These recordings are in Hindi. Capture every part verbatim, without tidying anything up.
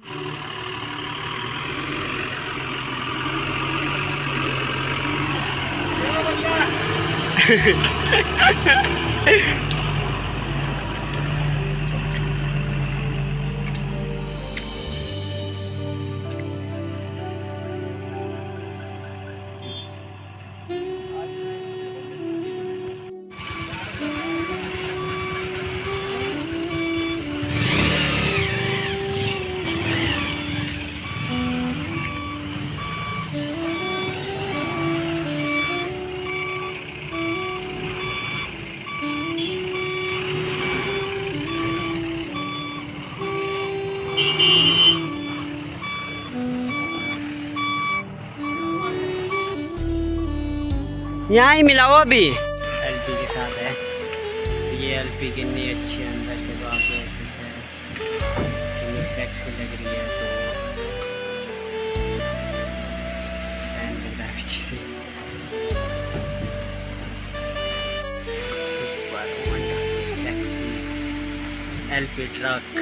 यहाँ ही मिला वो अभी एलपी के साथ है। ये एलपी कितनी अच्छी है अंदर से, तो आप देख सकते हैं कितनी सेक्सी लग रही है। तो फैन लग रहा है पीछे से। Sexy LP truck.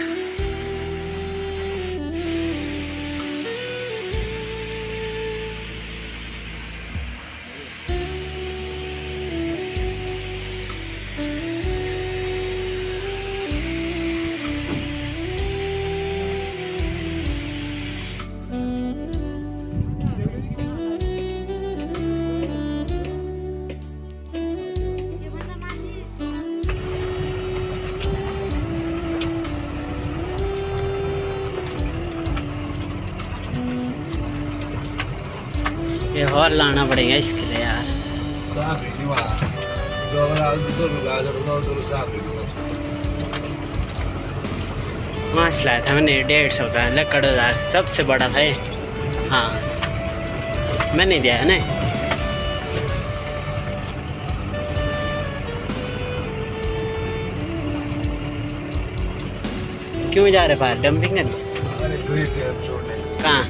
ये और लाना पड़ेगा इसके लिए यार। मांस लाया था मैंने डेढ़ सौ का, लकड़ हजार सबसे बड़ा था ये। हाँ मैंने दिया है ना। क्यों जा रहे बाहर डंपिंग करने? कहाँ?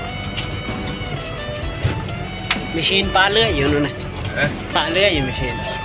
मशीन पाल गई उन्होंने, पाल गई ये मशीन।